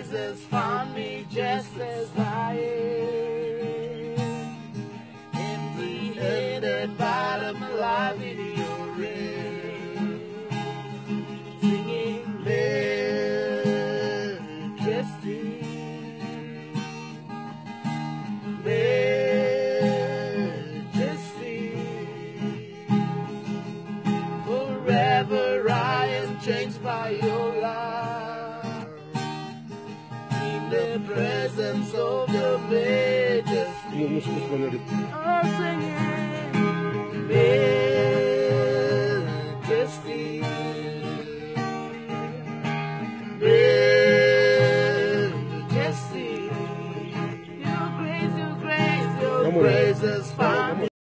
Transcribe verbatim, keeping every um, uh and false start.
praises found me just as I am, empty-handed, bottom alive in your rain, singing majesty, majesty. Forever I am changed by your love, in the presence of the majesty. Mo- Mas mas mana dito? Oh, singing majesty, majesty. Your grace, your grace, your Vamos lá. grace has found